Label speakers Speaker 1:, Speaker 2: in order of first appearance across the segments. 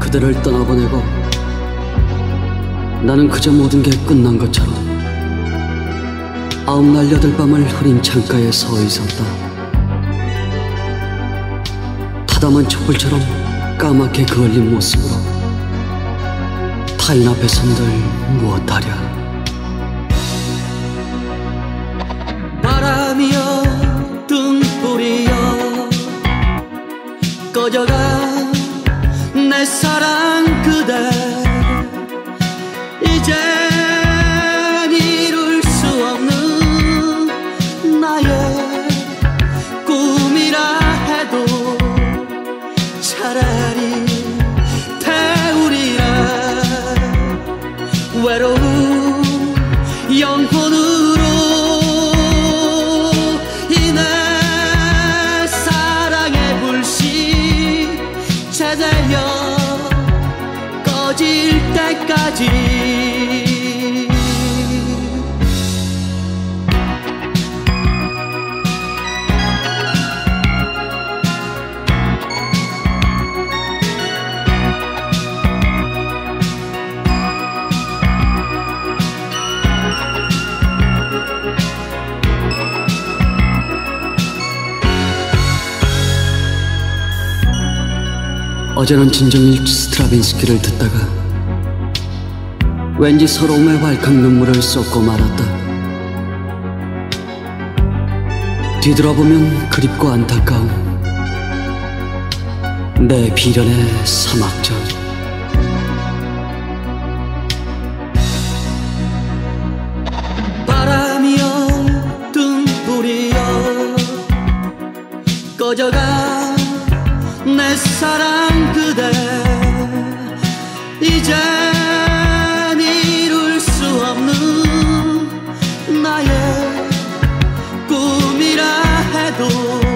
Speaker 1: 그대를 떠나보내고 나는 그저 모든 게 끝난 것처럼 아홉 날 여덟 밤을 흐린 창가에 서 있었다. 타담한 촛불처럼 까맣게 그을린 모습으로 타인 앞에 선들 무엇하랴. 바람이여 등불이여 꺼져가 내 사랑 그대 이젠 이룰 수 없는 나의 꿈이라 해도 차라리 태우리라. 외로운 영혼으로 이내 사랑의 불씨 제대여 꺼질 때까지. 어제는 진정일 스트라빈스키를 듣다가 왠지 서러움에 왈칵 눈물을 쏟고 말았다. 뒤돌아보면 그립고 안타까운 내 비련의 사막전. 바람이여 등불이여 꺼져가 내 사랑 그대 이젠 이룰 수 없는 나의 꿈이라 해도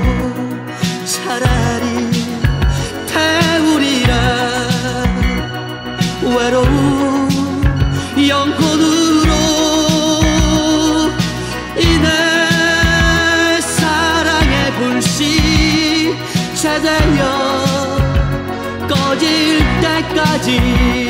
Speaker 1: 차라리 태우리라. 외로운 영혼으로 이내 사랑의 불씨 제대여 꺼질 때까지.